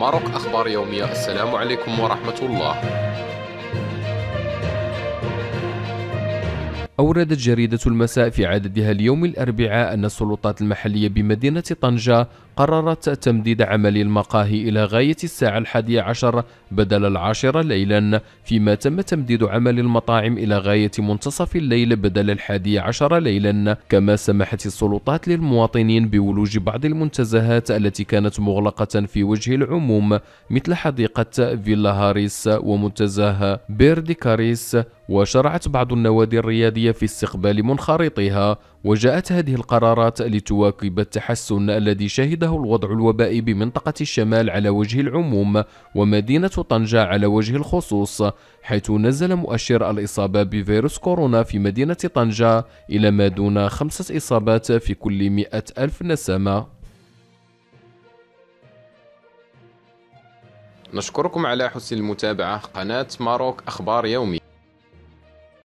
ماروك أخبار يومية. السلام عليكم ورحمة الله. أوردت جريدة المساء في عددها اليوم الأربعاء أن السلطات المحلية بمدينة طنجة قررت تمديد عمل المقاهي إلى غاية الساعة 11 بدل 10 ليلا، فيما تم تمديد عمل المطاعم إلى غاية منتصف الليل بدل 11 ليلا. كما سمحت السلطات للمواطنين بولوج بعض المنتزهات التي كانت مغلقة في وجه العموم، مثل حديقة فيلا هاريس ومنتزه بيرديكاريس، وشرعت بعض النوادي الرياضية في استقبال منخرطيها. وجاءت هذه القرارات لتواكب التحسن الذي شهده الوضع الوبائي بمنطقة الشمال على وجه العموم، ومدينة طنجة على وجه الخصوص، حيث نزل مؤشر الإصابة بفيروس كورونا في مدينة طنجة إلى ما دون 5 إصابات في كل 100,000 نسمة. نشكركم على حسن المتابعة. قناة ماروك أخبار يومي.